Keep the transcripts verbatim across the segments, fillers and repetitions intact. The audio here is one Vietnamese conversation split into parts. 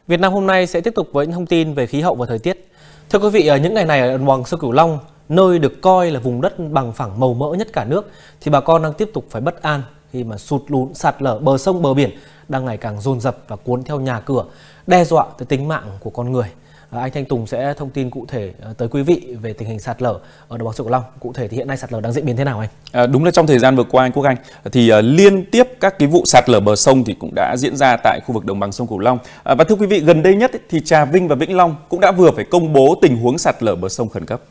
Việt Nam hôm nay sẽ tiếp tục với những thông tin về khí hậu và thời tiết. Thưa quý vị, những ngày này ở đồng bằng sông Cửu Long, nơi được coi là vùng đất bằng phẳng màu mỡ nhất cả nước, thì bà con đang tiếp tục phải bất an khi mà sụt lún, sạt lở bờ sông bờ biển đang ngày càng dồn dập và cuốn theo nhà cửa, đe dọa tới tính mạng của con người. À, anh Thanh Tùng sẽ thông tin cụ thể tới quý vị về tình hình sạt lở ở đồng bằng sông Cửu Long. Cụ thể thì hiện nay sạt lở đang diễn biến thế nào anh? À, đúng là trong thời gian vừa qua anh Quốc Anh thì uh, liên tiếp các cái vụ sạt lở bờ sông thì cũng đã diễn ra tại khu vực đồng bằng sông Cửu Long. À, và thưa quý vị, gần đây nhất ấy, thì Trà Vinh và Vĩnh Long cũng đã vừa phải công bố tình huống sạt lở bờ sông khẩn cấp.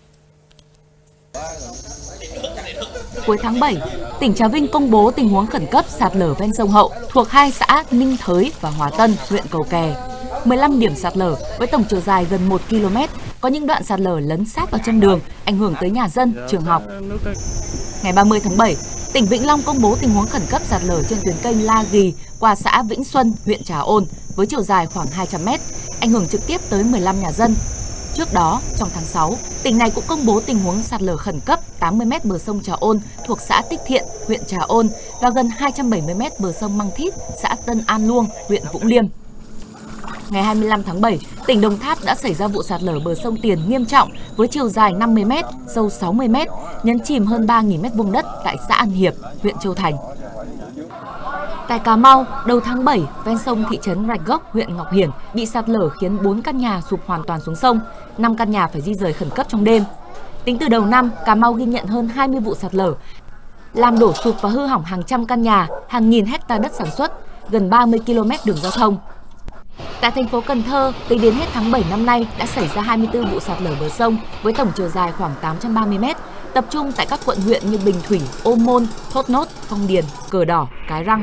Cuối tháng bảy, tỉnh Trà Vinh công bố tình huống khẩn cấp sạt lở ven sông Hậu thuộc hai xã Ninh Thới và Hòa Tân, huyện Cầu Kè. mười lăm điểm sạt lở với tổng chiều dài gần một ki lô mét, có những đoạn sạt lở lấn sát vào chân đường, ảnh hưởng tới nhà dân, trường học. Ngày ba mươi tháng bảy, tỉnh Vĩnh Long công bố tình huống khẩn cấp sạt lở trên tuyến kênh La Ghi qua xã Vĩnh Xuân, huyện Trà Ôn với chiều dài khoảng hai trăm mét, ảnh hưởng trực tiếp tới mười lăm nhà dân. Trước đó, trong tháng sáu, tỉnh này cũng công bố tình huống sạt lở khẩn cấp tám mươi mét bờ sông Trà Ôn thuộc xã Tích Thiện, huyện Trà Ôn và gần hai trăm bảy mươi mét bờ sông Măng Thít, xã Tân An Luông, huyện Vũng Liêm. Ngày hai mươi lăm tháng bảy, tỉnh Đồng Tháp đã xảy ra vụ sạt lở bờ sông Tiền nghiêm trọng với chiều dài năm mươi mét, sâu sáu mươi mét, nhấn chìm hơn ba nghìn mét vuông đất tại xã An Hiệp, huyện Châu Thành. Tại Cà Mau, đầu tháng bảy, ven sông thị trấn Rạch Gốc, huyện Ngọc Hiển bị sạt lở khiến bốn căn nhà sụp hoàn toàn xuống sông, năm căn nhà phải di rời khẩn cấp trong đêm. Tính từ đầu năm, Cà Mau ghi nhận hơn hai mươi vụ sạt lở, làm đổ sụp và hư hỏng hàng trăm căn nhà, hàng nghìn hecta đất sản xuất, gần ba mươi ki lô mét đường giao thông. Tại thành phố Cần Thơ, tính đến hết tháng bảy năm nay đã xảy ra hai mươi tư vụ sạt lở bờ sông với tổng chiều dài khoảng tám trăm ba mươi mét, tập trung tại các quận huyện như Bình Thủy, Ô Môn, Thốt Nốt, Phong Điền, Cờ Đỏ, Cái Răng.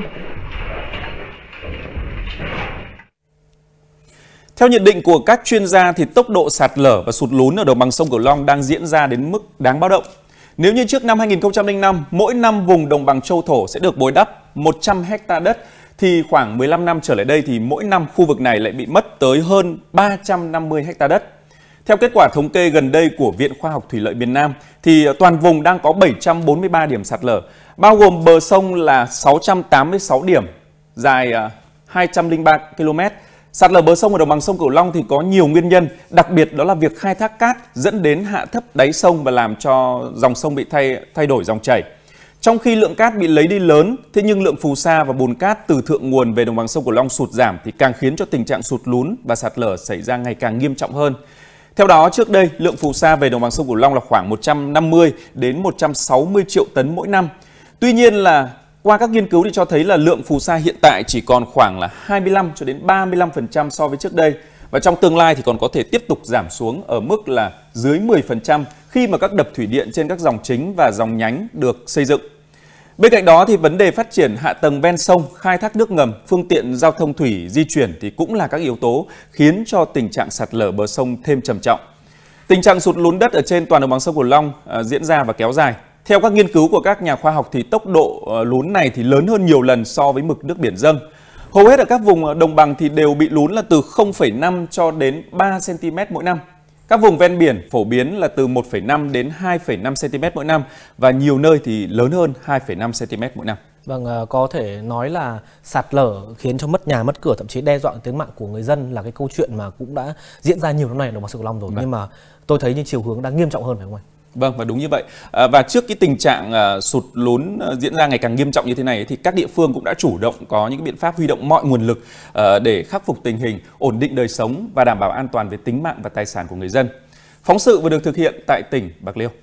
Theo nhận định của các chuyên gia thì tốc độ sạt lở và sụt lún ở đồng bằng sông Cửu Long đang diễn ra đến mức đáng báo động. Nếu như trước năm hai nghìn không trăm lẻ năm, mỗi năm vùng đồng bằng châu thổ sẽ được bồi đắp một trăm héc ta đất, thì khoảng mười lăm năm trở lại đây thì mỗi năm khu vực này lại bị mất tới hơn ba trăm năm mươi héc ta đất. Theo kết quả thống kê gần đây của Viện Khoa học Thủy lợi miền Nam thì toàn vùng đang có bảy trăm bốn mươi ba điểm sạt lở, bao gồm bờ sông là sáu trăm tám mươi sáu điểm, dài hai trăm lẻ ba ki lô mét. Sạt lở bờ sông ở đồng bằng sông Cửu Long thì có nhiều nguyên nhân, đặc biệt đó là việc khai thác cát dẫn đến hạ thấp đáy sông và làm cho dòng sông bị thay thay đổi dòng chảy. Trong khi lượng cát bị lấy đi lớn, thế nhưng lượng phù sa và bùn cát từ thượng nguồn về đồng bằng sông Cửu Long sụt giảm thì càng khiến cho tình trạng sụt lún và sạt lở xảy ra ngày càng nghiêm trọng hơn. Theo đó, trước đây, lượng phù sa về đồng bằng sông Cửu Long là khoảng một trăm năm mươi đến một trăm sáu mươi triệu tấn mỗi năm. Tuy nhiên là qua các nghiên cứu thì cho thấy là lượng phù sa hiện tại chỉ còn khoảng là hai mươi lăm cho đến ba mươi lăm phần trăm so với trước đây. Và trong tương lai thì còn có thể tiếp tục giảm xuống ở mức là dưới mười phần trăm khi mà các đập thủy điện trên các dòng chính và dòng nhánh được xây dựng. Bên cạnh đó thì vấn đề phát triển hạ tầng ven sông, khai thác nước ngầm, phương tiện giao thông thủy di chuyển thì cũng là các yếu tố khiến cho tình trạng sạt lở bờ sông thêm trầm trọng. Tình trạng sụt lún đất ở trên toàn đồng bằng sông Cửu Long uh, diễn ra và kéo dài. Theo các nghiên cứu của các nhà khoa học thì tốc độ uh, lún này thì lớn hơn nhiều lần so với mực nước biển dâng. Hầu hết ở các vùng đồng bằng thì đều bị lún là từ không phẩy năm cho đến ba xăng ti mét mỗi năm. Các vùng ven biển phổ biến là từ một phẩy năm đến hai phẩy năm xăng ti mét mỗi năm và nhiều nơi thì lớn hơn hai phẩy năm xăng ti mét mỗi năm. Vâng, có thể nói là sạt lở khiến cho mất nhà, mất cửa, thậm chí đe dọa tính mạng của người dân là cái câu chuyện mà cũng đã diễn ra nhiều năm nay ở đồng bằng sông Cửu Long rồi. Vâng. Nhưng mà tôi thấy như chiều hướng đang nghiêm trọng hơn phải không anh? Vâng, và đúng như vậy. À, và trước cái tình trạng à, sụt lún à, diễn ra ngày càng nghiêm trọng như thế này thì các địa phương cũng đã chủ động có những cái biện pháp huy động mọi nguồn lực à, để khắc phục tình hình, ổn định đời sống và đảm bảo an toàn về tính mạng và tài sản của người dân. Phóng sự vừa được thực hiện tại tỉnh Bạc Liêu.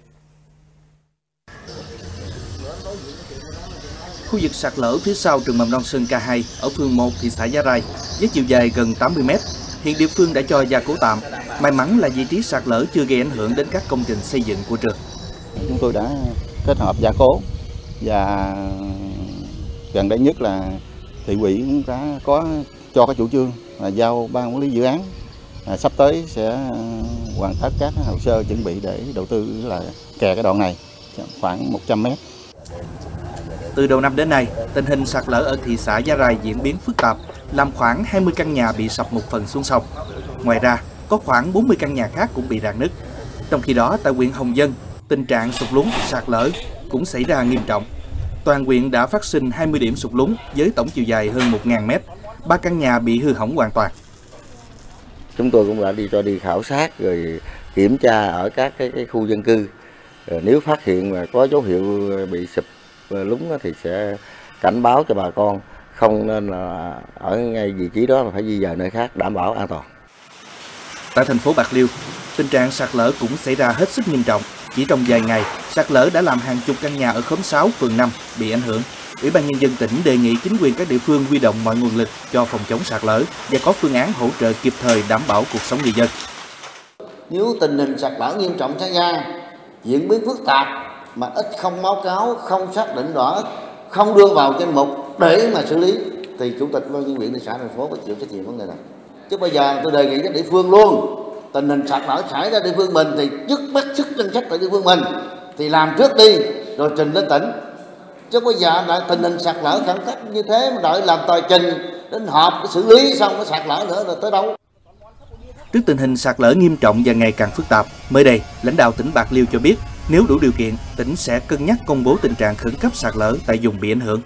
Khu vực sạt lở phía sau trường mầm non Sơn Ca hai ở phường một thị xã Giá Rai với chiều dài gần tám mươi mét. Hiện địa phương đã cho gia cố tạm. May mắn là vị trí sạt lở chưa gây ảnh hưởng đến các công trình xây dựng của trường. Chúng tôi đã kết hợp gia cố và gần đây nhất là thị ủy cũng đã có cho cái chủ trương là giao ban quản lý dự án à, sắp tới sẽ hoàn tất các hồ sơ chuẩn bị để đầu tư là kè cái đoạn này khoảng một trăm mét. Từ đầu năm đến nay, tình hình sạt lở ở thị xã Giá Rai diễn biến phức tạp, làm khoảng hai mươi căn nhà bị sập một phần xuống sông. Ngoài ra, có khoảng bốn mươi căn nhà khác cũng bị rạn nứt. Trong khi đó, tại huyện Hồng Dân, tình trạng sụt lún, sạt lở cũng xảy ra nghiêm trọng. Toàn huyện đã phát sinh hai mươi điểm sụt lún với tổng chiều dài hơn một nghìn mét, ba căn nhà bị hư hỏng hoàn toàn. Chúng tôi cũng đã đi cho đi khảo sát rồi kiểm tra ở các cái, cái khu dân cư. Rồi nếu phát hiện mà có dấu hiệu bị sụp lún thì sẽ cảnh báo cho bà con, không nên là ở ngay vị trí đó mà phải di dời nơi khác đảm bảo an toàn. Tại thành phố Bạc Liêu, tình trạng sạt lở cũng xảy ra hết sức nghiêm trọng. Chỉ trong vài ngày, sạt lở đã làm hàng chục căn nhà ở khóm sáu, phường năm bị ảnh hưởng. Ủy ban Nhân dân tỉnh đề nghị chính quyền các địa phương huy động mọi nguồn lực cho phòng chống sạt lở và có phương án hỗ trợ kịp thời đảm bảo cuộc sống người dân. Nếu tình hình sạt lở nghiêm trọng xảy ra, diễn biến phức tạp mà ít không báo cáo, không xác định rõ, không đưa vào danh mục để mà xử lý, thì Chủ tịch Ủy ban nhân dân huyện, thị xã, thành phố phải chịu trách nhiệm vấn đề này. Chứ bây giờ tôi đề nghị các địa phương luôn, tình hình sạt lở xảy ra địa phương mình thì dứt bắt sức danh sách tại địa phương mình thì làm trước đi rồi trình lên tỉnh. Chứ bây giờ lại tình hình sạt lở khẩn cấp như thế mà đợi làm tờ trình đến họp để xử lý xong nó sạt lở nữa rồi tới đâu. Trước tình hình sạt lở nghiêm trọng và ngày càng phức tạp, mới đây, lãnh đạo tỉnh Bạc Liêu cho biết nếu đủ điều kiện, tỉnh sẽ cân nhắc công bố tình trạng khẩn cấp sạt lở tại vùng bị ảnh hưởng.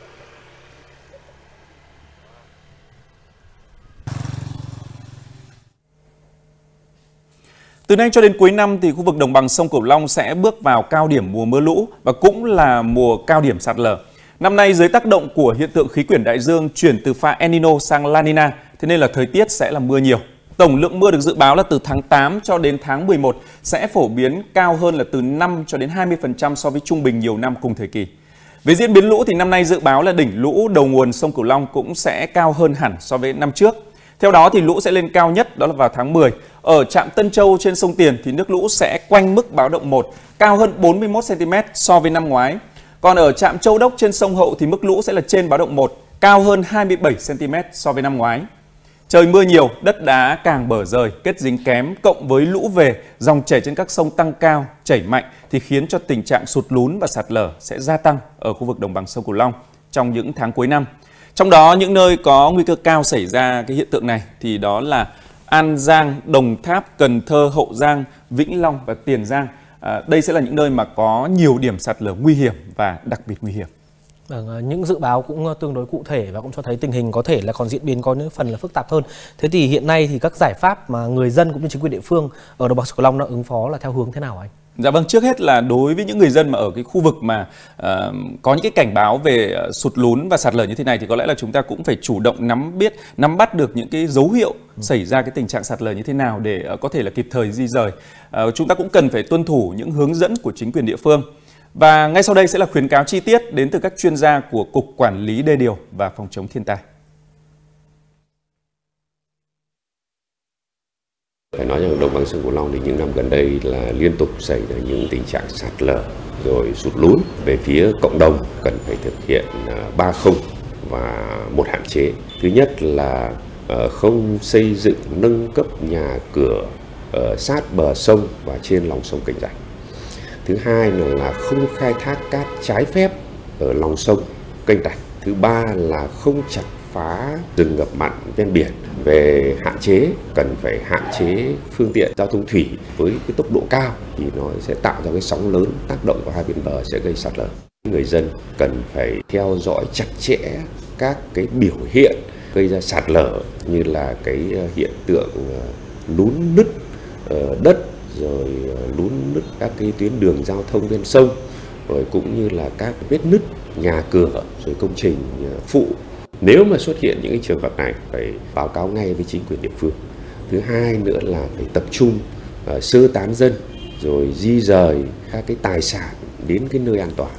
Từ nay cho đến cuối năm thì khu vực đồng bằng sông Cửu Long sẽ bước vào cao điểm mùa mưa lũ và cũng là mùa cao điểm sạt lở. Năm nay dưới tác động của hiện tượng khí quyển đại dương chuyển từ pha El Nino sang La Nina, thế nên là thời tiết sẽ là mưa nhiều. Tổng lượng mưa được dự báo là từ tháng tám cho đến tháng mười một sẽ phổ biến cao hơn là từ năm cho đến hai mươi phần trăm so với trung bình nhiều năm cùng thời kỳ. Về diễn biến lũ thì năm nay dự báo là đỉnh lũ đầu nguồn sông Cửu Long cũng sẽ cao hơn hẳn so với năm trước. Theo đó thì lũ sẽ lên cao nhất đó là vào tháng mười. Ở trạm Tân Châu trên sông Tiền thì nước lũ sẽ quanh mức báo động một, cao hơn bốn mươi mốt xăng ti mét so với năm ngoái. Còn ở trạm Châu Đốc trên sông Hậu thì mức lũ sẽ là trên báo động một, cao hơn hai mươi bảy xăng ti mét so với năm ngoái. Trời mưa nhiều, đất đá càng bở rời, kết dính kém cộng với lũ về, dòng chảy trên các sông tăng cao, chảy mạnh thì khiến cho tình trạng sụt lún và sạt lở sẽ gia tăng ở khu vực đồng bằng sông Cửu Long trong những tháng cuối năm. Trong đó những nơi có nguy cơ cao xảy ra cái hiện tượng này thì đó là An Giang, Đồng Tháp, Cần Thơ, Hậu Giang, Vĩnh Long và Tiền Giang. À, đây sẽ là những nơi mà có nhiều điểm sạt lở nguy hiểm và đặc biệt nguy hiểm. Vâng, những dự báo cũng tương đối cụ thể và cũng cho thấy tình hình có thể là còn diễn biến có những phần là phức tạp hơn. Thế thì hiện nay thì các giải pháp mà người dân cũng như chính quyền địa phương ở đồng bằng sông Cửu Long nó ứng phó là theo hướng thế nào anh? Dạ vâng, trước hết là đối với những người dân mà ở cái khu vực mà uh, có những cái cảnh báo về uh, sụt lún và sạt lở như thế này thì có lẽ là chúng ta cũng phải chủ động nắm biết, nắm bắt được những cái dấu hiệu ừ. xảy ra cái tình trạng sạt lở như thế nào để uh, có thể là kịp thời di rời. Uh, chúng ta cũng cần phải tuân thủ những hướng dẫn của chính quyền địa phương. Và ngay sau đây sẽ là khuyến cáo chi tiết đến từ các chuyên gia của Cục Quản lý Đê điều và Phòng chống thiên tai. Phải nói rằng đồng bằng sông Cửu Long thì những năm gần đây là liên tục xảy ra những tình trạng sạt lở rồi sụt lún. Về phía cộng đồng cần phải thực hiện ba không và một hạn chế. Thứ nhất là không xây dựng nâng cấp nhà cửa ở sát bờ sông và trên lòng sông kênh rạch. Thứ hai là không khai thác cát trái phép ở lòng sông kênh rạch. Thứ ba là không chặt phá rừng ngập mặn ven biển. Về hạn chế, cần phải hạn chế phương tiện giao thông thủy với cái tốc độ cao thì nó sẽ tạo ra cái sóng lớn tác động vào hai bên bờ sẽ gây sạt lở. Người dân cần phải theo dõi chặt chẽ các cái biểu hiện gây ra sạt lở như là cái hiện tượng lún nứt đất, rồi lún nứt các cái tuyến đường giao thông ven sông, rồi cũng như là các vết nứt nhà cửa, rồi công trình phụ. Nếu mà xuất hiện những cái trường hợp này phải báo cáo ngay với chính quyền địa phương. Thứ hai nữa là phải tập trung uh, sơ tán dân rồi di rời các cái tài sản đến cái nơi an toàn.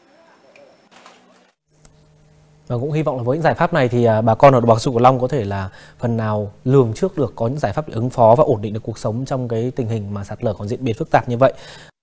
Và cũng hy vọng là với những giải pháp này thì bà con ở đồng bằng sông Cửu Long có thể là phần nào lường trước được, có những giải pháp để ứng phó và ổn định được cuộc sống trong cái tình hình mà sạt lở còn diễn biến phức tạp như vậy.